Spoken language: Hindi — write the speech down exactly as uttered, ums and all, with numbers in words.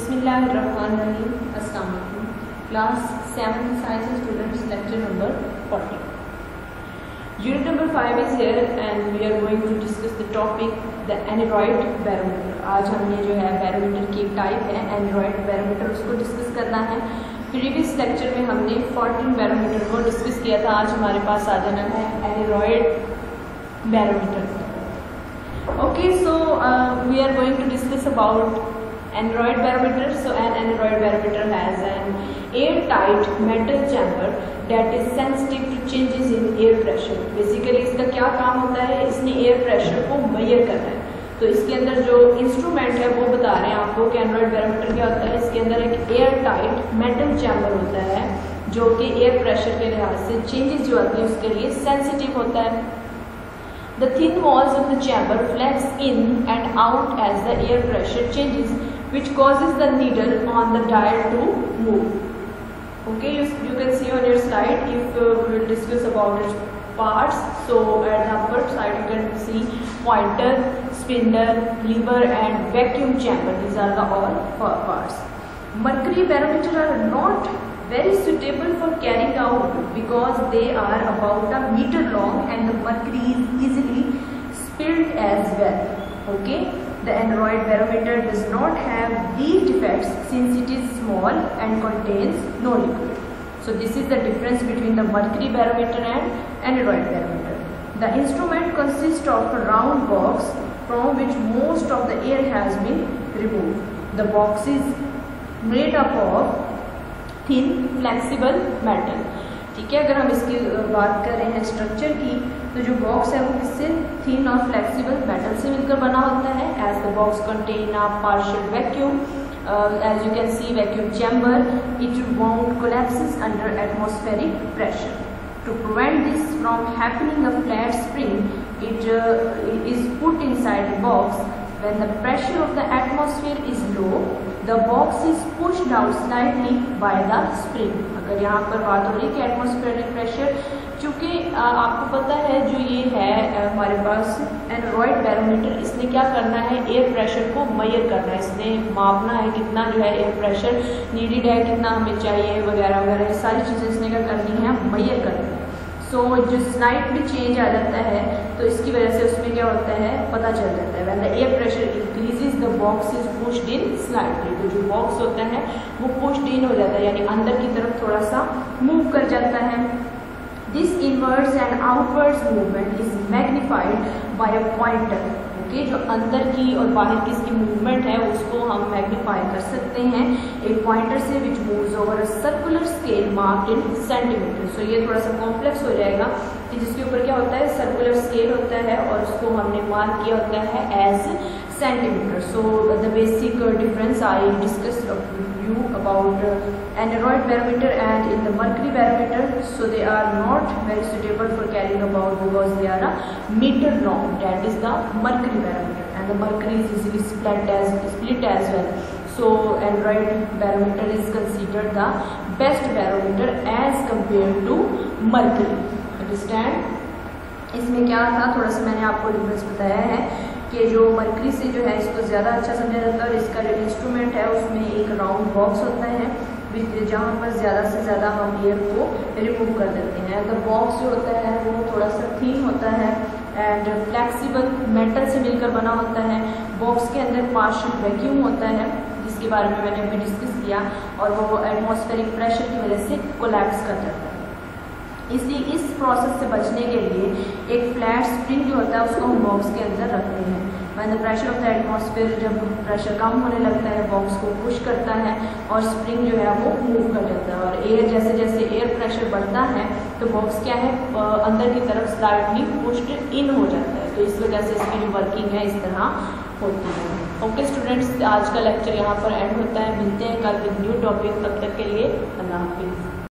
बिस्मिल्लाहिर्रहमानिर्रहीम। अस्सलाम वालेकुम। Class seven science students, lecture number forty. Unit number five is here and we are going to discuss the topic the Aneroid barometer। आज हमने जो है barometer की टाइप है Aneroid barometer, उसको डिस्कस करना है। प्रीवियस लेक्चर में हमने फोर्टीन barometer को डिस्कस किया था। आज हमारे पास आ जाना है Aneroid barometer। Okay, so uh, we are going to discuss about Aneroid barometer. So an Aneroid barometer has an airtight metal chamber that is sensitive to changes in air pressure। Basically इसका क्या काम होता है, इसने एयर प्रेशर को मेजर करना है। तो इसके अंदर जो इंस्ट्रूमेंट है वो बता रहे हैं आपको कि Aneroid barometer क्या होता है। इसके अंदर एक एयरटाइट मेटल चैम्बर होता है जो कि एयर प्रेशर के लिहाज से चेंजेस जो आती है उसके लिए सेंसिटिव होता है। The thin walls of the chamber flex in and out as the air pressure changes, which causes the needle on the dial to move. Okay, you, you can see on your slide if uh, we will discuss about its parts. So at the upper side you can see pointer, spindle, lever and vacuum chamber. These are the all parts. Mercury barometer are not very suitable for carrying out because they are about a meter long and the mercury is easily spilled as well. Okay, the Aneroid barometer does not have these defects since it is small and contains no liquid. So this is the difference between the mercury barometer and Aneroid barometer. The instrument consists of a round box from which most of the air has been removed. The box is made up of thin flexible metal. ठीक है, अगर हम इसकी बात कर रहे हैं स्ट्रक्चर की, तो जो बॉक्स है वो किससे, थिन और फ्लेक्सिबल मेटल से मिलकर बना होता है। As the box contain a partial vacuum, as you can see vacuum chamber, it won't collapses under atmospheric pressure. To prevent this from happening, a flat spring it is put inside the box. When the pressure of the atmosphere is low, the box is pushed out slightly by the spring। अगर यहाँ पर बात हो रही है कि एटमॉस्फेरिक प्रेशर, चूँकि आपको पता है जो ये है हमारे पास Aneroid barometer, इसने क्या करना है, एयर प्रेशर को मेजर करना है। इसने मापना है कितना जो है एयर प्रेशर नीडेड है, कितना हमें चाहिए वगैरह वगैरह, सारी चीज़ें इसने क्या करनी है, मेजर करनी है। सो so, जो स्लाइड भी चेंज आ जाता है तो इसकी वजह से उसमें क्या होता है, पता चल जाता है। When the air pressure increases the box is pushed in slightly. तो जो बॉक्स होता है वो पुश्ड इन हो जाता है, यानी अंदर की तरफ थोड़ा सा मूव कर जाता है। This inwards and outwards movement is magnified by a pointer. Okay, जो अंदर की और बाहर की इसकी मूवमेंट है उसको हम मैग्नीफाई कर सकते हैं एक पॉइंटर से, which moves over a circular scale marked in centimetre. So ये थोड़ा सा कॉम्प्लेक्स हो जाएगा कि जिसके ऊपर क्या होता है, सर्कुलर स्केल होता है और उसको हमने मार्क किया होता है as centimetre. So the basic difference I discussed you about uh, Aneroid barometer and in the mercury barometer. So they are not very suitable for carrying about because they are a meter long. That is the mercury barometer, and the mercury is easily split as split as well. So Aneroid barometer is considered the best barometer as compared to mercury. Understand? इसमें क्या था, थोड़ा सा मैंने आपको डिफरेंस बताया है कि जो मरकरी से जो है इसको ज़्यादा अच्छा समझा जाता है और इसका जो इंस्ट्रूमेंट है उसमें एक राउंड बॉक्स होता है जहाँ पर ज़्यादा से ज़्यादा हम एयर को रिमूव कर देते हैं। अगर बॉक्स जो होता है वो थोड़ा सा थिन होता है एंड फ्लेक्सिबल मेटल से मिलकर बना होता है। बॉक्स के अंदर पार्शियल वैक्यूम होता है जिसके बारे में मैंने अभी डिस्कस किया, और वो एटमॉस्फेरिक प्रेशर की वजह से कोलैप्स कर जाता है। इसलिए इस प्रोसेस से बचने के लिए एक फ्लैट स्प्रिंग जो होता है उसको हम बॉक्स के अंदर रखते हैं। When the pressure of the atmosphere, जब प्रेशर कम होने लगता है बॉक्स को पुश करता है और स्प्रिंग जो है वो मूव कर जाता है, और एयर जैसे जैसे एयर प्रेशर बढ़ता है तो बॉक्स क्या है, अंदर की तरफ स्लाइडली पुश्ड इन हो जाता है। तो इस वजह से इसकी जो वर्किंग है इस तरह होती है। ओके स्टूडेंट्स, आज का लेक्चर यहाँ पर एंड होता है। मिलते हैं कल विद न्यू टॉपिक। तब तक के लिए अल्लाह हाफिज़।